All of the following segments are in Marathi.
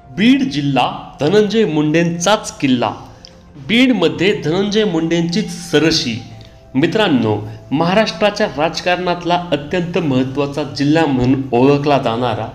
बीड जिल्हा धनंजय मुंडेंचाच किल्ला. बीडमध्ये धनंजय मुंडेंचीच सरशी. मित्रांनो, महाराष्ट्राच्या राजकारणातला अत्यंत महत्त्वाचा जिल्हा म्हणून ओळखला जाणारा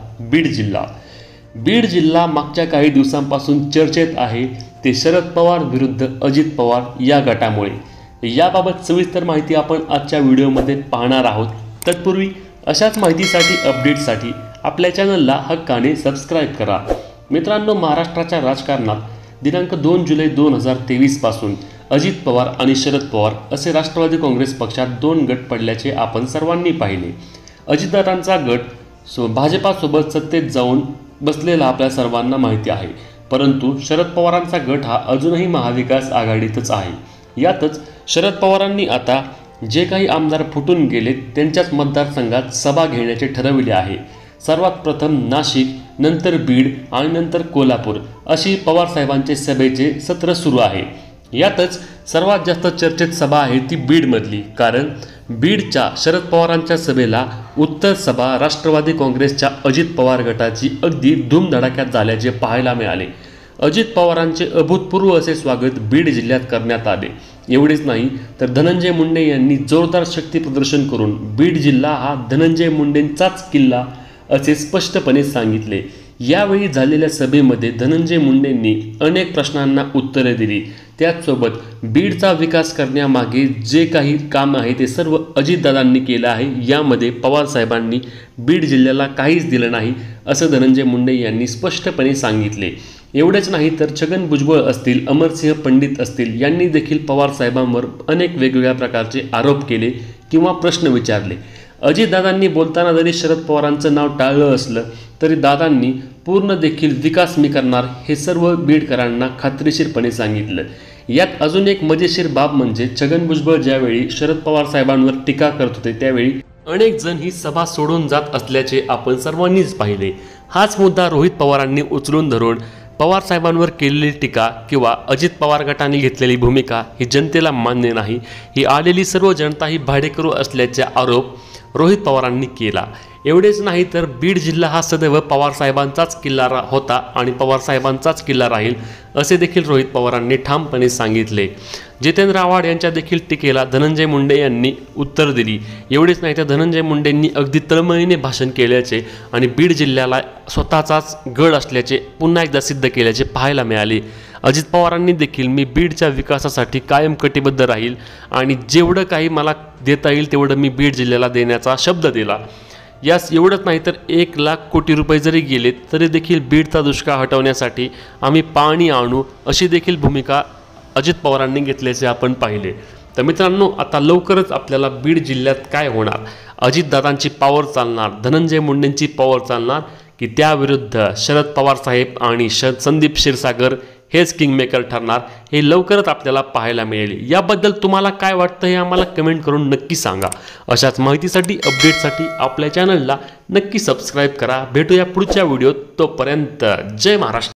बीड जिल्हा मागच्या काही दिवसांपासून चर्चेत आहे. ते शरद पवार विरुद्ध अजित पवार या गटामुळे. याबाबत सविस्तर माहिती आपण आजच्या व्हिडिओमध्ये पाहणार आहोत. तत्पूर्वी अशाच माहितीसाठी अपडेटसाठी आपल्या चॅनलला हक्काने सबस्क्राईब करा. मित्रांनो, महाराष्ट्राच्या राजकारणात दिनांक 2 जुलै 2023 पासून अजित पवार आणि शरद पवार असे राष्ट्रवादी काँग्रेस पक्षात 2 गट पडल्याचे आपण सर्वांनी पाहिले. अजितदादांचा गट भाजपासोबत सत्तेत जाऊन बसलेला आपल्या सर्वांना माहिती आहे. परंतु शरद पवारांचा गट हा अजूनही महाविकास आघाडीतच आहे. यातच शरद पवारांनी आता जे काही आमदार फुटून गेले त्यांच्याच मतदारसंघात सभा घेण्याचे ठरविले आहे. सर्वात प्रथम नाशिक, नंतर बीड आणि नंतर कोल्हापूर अशी पवारसाहेबांचे सभेचे सत्र सुरू आहे. यातच सर्वात जास्त चर्चेत सभा आहे ती बीडमधली. कारण बीडच्या शरद पवारांच्या सभेला उत्तर सभा राष्ट्रवादी काँग्रेसच्या अजित पवार गटाची अगदी धूमधडाक्यात झाल्याचे पाहायला मिळाले. अजित पवारांचे अभूतपूर्व असे स्वागत बीड जिल्ह्यात करण्यात आले. एवढेच नाही तर धनंजय मुंडे यांनी जोरदार शक्ती प्रदर्शन करून बीड जिल्हा हा धनंजय मुंडेंचाच किल्ला असे स्पष्टपणे सांगितले. यावेळी झालेल्या सभेमध्ये धनंजय मुंडेंनी अनेक प्रश्नांना उत्तरे दिली. त्याचसोबत बीडचा विकास करण्यामागे जे काही काम आहे ते सर्व अजितदादांनी केलं आहे. यामध्ये पवारसाहेबांनी बीड जिल्ह्याला काहीच दिलं नाही असं धनंजय मुंडे यांनी स्पष्टपणे सांगितले. एवढेच नाही तर छगन भुजबळ असतील, अमरसिंह पंडित असतील यांनी देखील पवारसाहेबांवर अनेक वेगवेगळ्या प्रकारचे आरोप केले किंवा प्रश्न विचारले. अजितदादांनी बोलताना जरी शरद पवारांचं नाव टाळलं असलं तरी दादांनी पूर्ण देखील विकास मी करणार हे सर्व बीडकरांना खात्रीशीरपणे सांगितलं. यात अजून एक मजेशीर बाब म्हणजे छगन भुजबळ ज्यावेळी शरद पवार साहेबांवर टीका करत होते त्यावेळी अनेक जण ही सभा सोडून जात असल्याचे आपण सर्वांनीच पाहिले. हाच मुद्दा रोहित पवारांनी उचलून धरून पवार साहेबांवर केलेली टीका किंवा अजित पवार गटाने घेतलेली भूमिका ही जनतेला मान्य नाही. ही आलेली सर्व जनता ही भाडेकरू असल्याचा आरोप रोहित पवारांनी केला. एवढेच नाही तर बीड जिल्हा हा सदैव पवारसाहेबांचाच किल्ला होता आणि पवारसाहेबांचाच किल्ला राहील असे देखील रोहित पवारांनी ठामपणे सांगितले. जितेंद्र आव्हाड यांच्या देखील टीकेला धनंजय मुंडे यांनी उत्तर दिली. एवढेच नाही तर धनंजय मुंडेंनी अगदी तळमळीने भाषण केल्याचे आणि बीड जिल्ह्याला स्वतःचाच गड असल्याचे पुन्हा एकदा सिद्ध केल्याचे पाहायला मिळाले. अजित पवारांनी देखील मी बीडच्या विकासासाठी कायम कटिबद्ध राहील आणि जेवढं काही मला देता येईल तेवढं मी बीड जिल्ह्याला देण्याचा शब्द दिला. यास एवढंच नाही तर 1,00,000 कोटी रुपये जरी गेले तरी देखील बीडचा दुष्काळ हटवण्यासाठी आम्ही पाणी आणू अशी देखील भूमिका अजित पवारांनी घेतल्याचे आपण पाहिले. तर मित्रांनो, आता लवकरच आपल्याला बीड जिल्ह्यात काय होणार, अजितदादांची पॉवर चालणार, धनंजय मुंडेंची पॉवर चालणार की त्याविरुद्ध शरद पवार साहेब आणि संदीप क्षीरसागर हेच किंगमेकर ठरणार, हे लवकरच आपल्याला पाहायला मिळेल. याबद्दल तुम्हाला काय वाटतं हे आम्हाला कमेंट करून नक्की सांगा. अशाच माहितीसाठी अपडेटसाठी आपल्या चॅनलला नक्की सबस्क्राईब करा. भेटूया पुढच्या व्हिडिओत. तोपर्यंत जय महाराष्ट्र.